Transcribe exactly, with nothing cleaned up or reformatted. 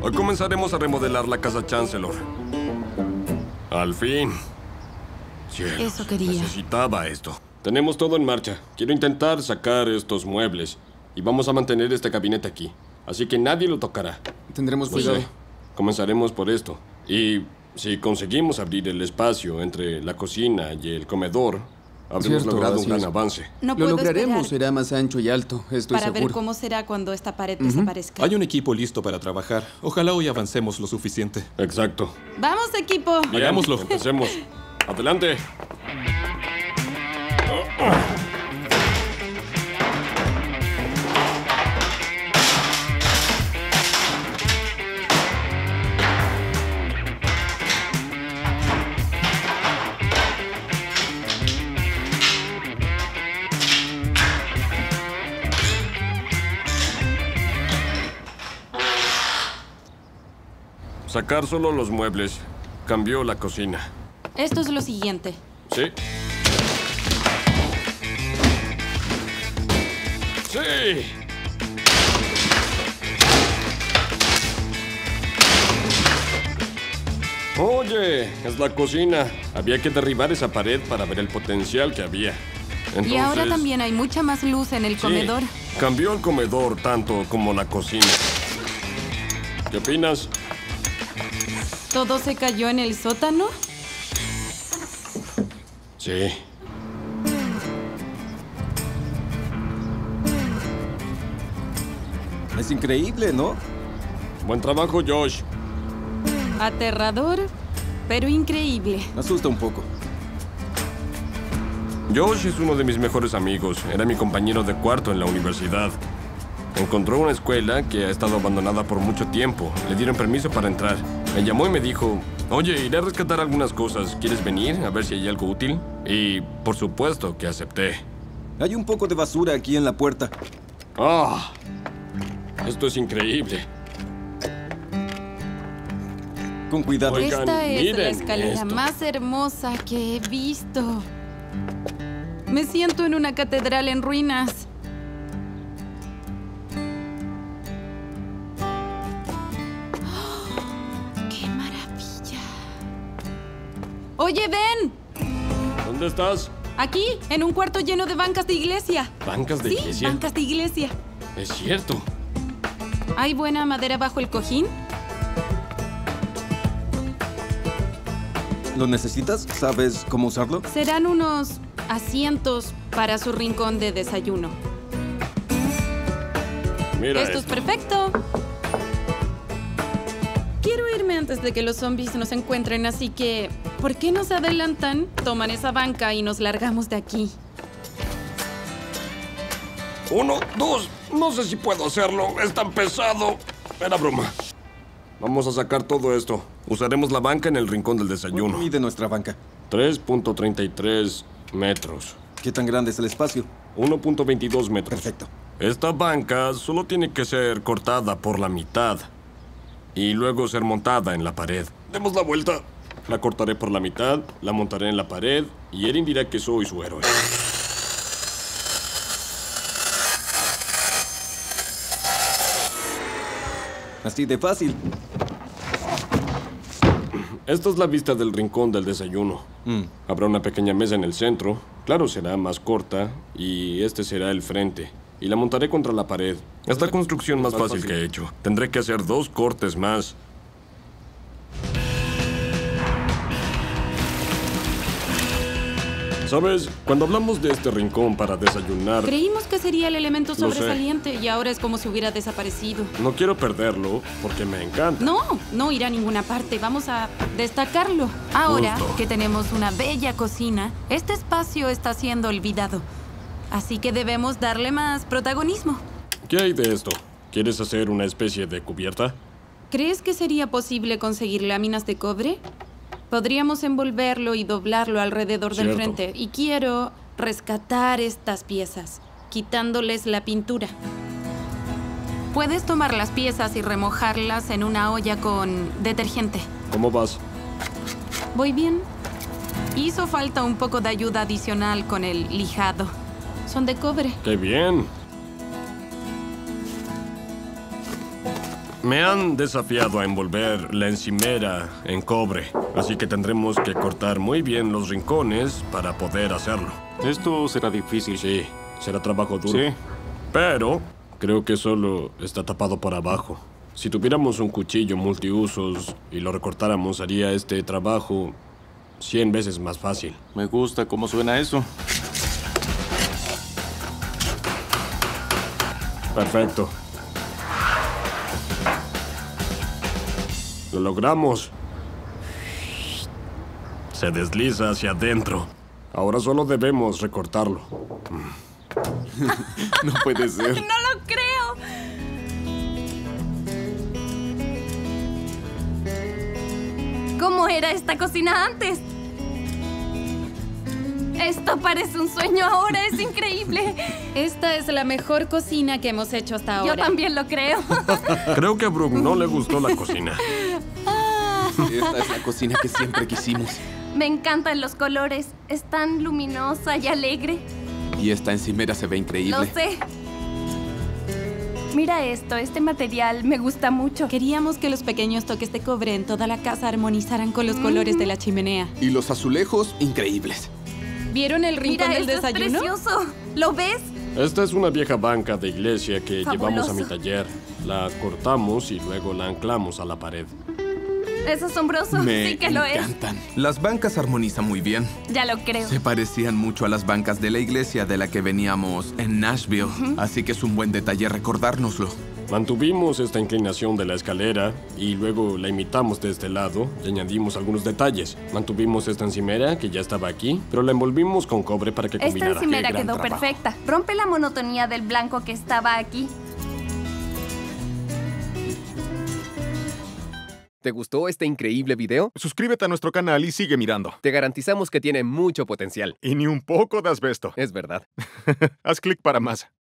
Hoy comenzaremos a remodelar la casa Chancellor. Al fin. Cielos, Eso quería. Necesitaba esto. Tenemos todo en marcha. Quiero intentar sacar estos muebles. Y vamos a mantener este gabinete aquí. Así que nadie lo tocará. Tendremos Lo cuidado. sé. Comenzaremos por esto. Y si conseguimos abrir el espacio entre la cocina y el comedor, habremos Cierto, logrado un así gran es. avance. No Lo puedo lograremos, esperar será más ancho y alto, estoy para ver seguro. cómo será cuando esta pared desaparezca. Hay un equipo listo para trabajar. Ojalá hoy avancemos lo suficiente. Exacto. ¡Vamos, equipo! Bien, Hagámoslo. Empecemos. Adelante. Sacar solo los muebles cambió la cocina. Esto es lo siguiente. ¿Sí? ¡Sí! Oye, es la cocina. Había que derribar esa pared para ver el potencial que había. Entonces, Y ahora también hay mucha más luz en el sí, comedor. cambió el comedor tanto como la cocina. ¿Qué opinas? ¿Todo se cayó en el sótano? Sí. Es increíble, ¿no? Buen trabajo, Josh. Aterrador, pero increíble. Me asusta un poco. Josh es uno de mis mejores amigos. Era mi compañero de cuarto en la universidad. Encontró una escuela que ha estado abandonada por mucho tiempo. Le dieron permiso para entrar. Me llamó y me dijo, oye, iré a rescatar algunas cosas. ¿Quieres venir a ver si hay algo útil? Y por supuesto que acepté. Hay un poco de basura aquí en la puerta. ¡Ah! Esto es increíble. Con cuidado. Oigan, Esta es la miren escalera esto. más hermosa que he visto. Me siento en una catedral en ruinas. ¡Oh! ¡Qué maravilla! Oye, ven. ¿Dónde estás? Aquí, en un cuarto lleno de bancas de iglesia. ¿Bancas de Sí, iglesia? bancas de iglesia. Es cierto. ¿Hay buena madera bajo el cojín? ¿Lo necesitas? ¿Sabes cómo usarlo? Serán unos asientos para su rincón de desayuno. Mira Esto es perfecto. Quiero irme antes de que los zombies nos encuentren, así que ¿por qué no se adelantan, toman esa banca y nos largamos de aquí? Uno, dos. No sé si puedo hacerlo. Es tan pesado. Era broma. Vamos a sacar todo esto. Usaremos la banca en el rincón del desayuno. ¿Cuánto mide nuestra banca? tres punto treinta y tres metros. ¿Qué tan grande es el espacio? uno punto veintidós metros. Perfecto. Esta banca solo tiene que ser cortada por la mitad y luego ser montada en la pared. Demos la vuelta. La cortaré por la mitad, la montaré en la pared y Erin dirá que soy su héroe. Así de fácil. Esta es la vista del rincón del desayuno. Mm. Habrá una pequeña mesa en el centro. Claro, será más corta y este será el frente. Y la montaré contra la pared. Es la construcción más fácil que he hecho. Tendré que hacer dos cortes más. ¿Sabes? Cuando hablamos de este rincón para desayunar, Creímos que sería el elemento Lo sé. sobresaliente y ahora es como si hubiera desaparecido. no quiero perderlo porque me encanta. No, no irá a ninguna parte. Vamos a destacarlo. Ahora Justo. que tenemos una bella cocina, este espacio está siendo olvidado. Así que debemos darle más protagonismo. ¿Qué hay de esto? ¿Quieres hacer una especie de cubierta? ¿Crees que sería posible conseguir láminas de cobre? Podríamos envolverlo y doblarlo alrededor del Cierto. frente. Y quiero rescatar estas piezas, quitándoles la pintura. Puedes tomar las piezas y remojarlas en una olla con detergente. ¿Cómo vas? ¿Voy bien? Hizo falta un poco de ayuda adicional con el lijado. Son de cobre. ¡Qué bien! Me han desafiado a envolver la encimera en cobre, así que tendremos que cortar muy bien los rincones para poder hacerlo. Esto será difícil. Sí, será trabajo duro. Sí. Pero creo que solo está tapado por abajo. Si tuviéramos un cuchillo multiusos y lo recortáramos, haría este trabajo cien veces más fácil. Me gusta cómo suena eso. Perfecto. Lo logramos. Se desliza hacia adentro. Ahora solo debemos recortarlo. No puede ser. ¡No lo creo! ¿Cómo era esta cocina antes? Esto parece un sueño ahora, es increíble. Esta es la mejor cocina que hemos hecho hasta ahora. Yo también lo creo. Creo que a Brooke no le gustó la cocina. Esta es la cocina que siempre quisimos. Me encantan los colores. Es tan luminosa y alegre. Y esta encimera se ve increíble. Lo sé. Mira esto, este material me gusta mucho. Queríamos que los pequeños toques de cobre en toda la casa armonizaran con los colores de la chimenea. Y los azulejos, increíbles. ¿Vieron el rincón Mira, del esto es desayuno? precioso. ¿Lo ves? Esta es una vieja banca de iglesia que Fabuloso. llevamos a mi taller. La cortamos y luego la anclamos a la pared. Es asombroso. Me Sí que lo es. encantan. Las bancas armonizan muy bien. Ya lo creo. Se parecían mucho a las bancas de la iglesia de la que veníamos en Nashville, así que es un buen detalle recordárnoslo. Mantuvimos esta inclinación de la escalera y luego la imitamos de este lado y añadimos algunos detalles. Mantuvimos esta encimera que ya estaba aquí, pero la envolvimos con cobre para que Esta combinara. encimera ¡Qué gran quedó trabajo! perfecta. Rompe la monotonía del blanco que estaba aquí. ¿Te gustó este increíble video? Suscríbete a nuestro canal y sigue mirando. Te garantizamos que tiene mucho potencial. Y ni un poco de asbesto. Es verdad. Haz clic para más.